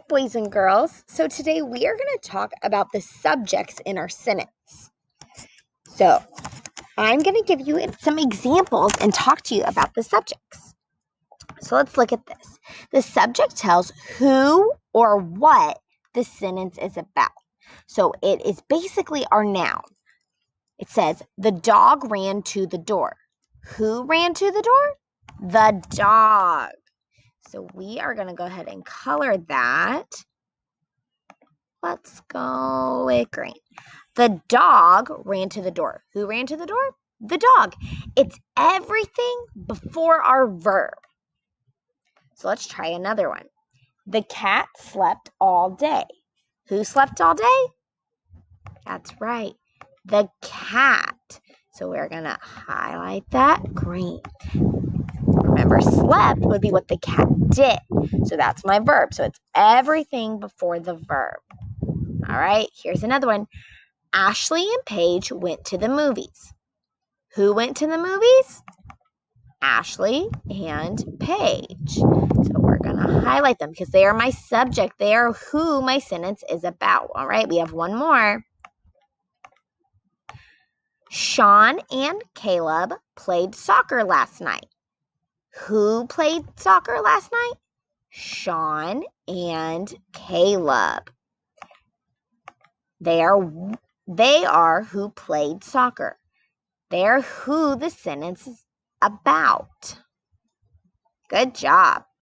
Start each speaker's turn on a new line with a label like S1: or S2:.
S1: boys and girls. So today we are going to talk about the subjects in our sentence. So I'm going to give you some examples and talk to you about the subjects. So let's look at this. The subject tells who or what the sentence is about. So it is basically our noun. It says, the dog ran to the door. Who ran to the door? The dog. So we are going to go ahead and color that. Let's go with green. The dog ran to the door. Who ran to the door? The dog. It's everything before our verb. So let's try another one. The cat slept all day. Who slept all day? That's right. The cat. So we're going to highlight that green. Remember, slept would be what the cat did. So that's my verb. So it's everything before the verb. All right, here's another one. Ashley and Paige went to the movies. Who went to the movies? Ashley and Paige. So we're going to highlight them because they are my subject. They are who my sentence is about. All right, we have one more. Sean and Caleb played soccer last night. Who played soccer last night? Sean and Caleb. They are who played soccer. They are who the sentence is about. Good job.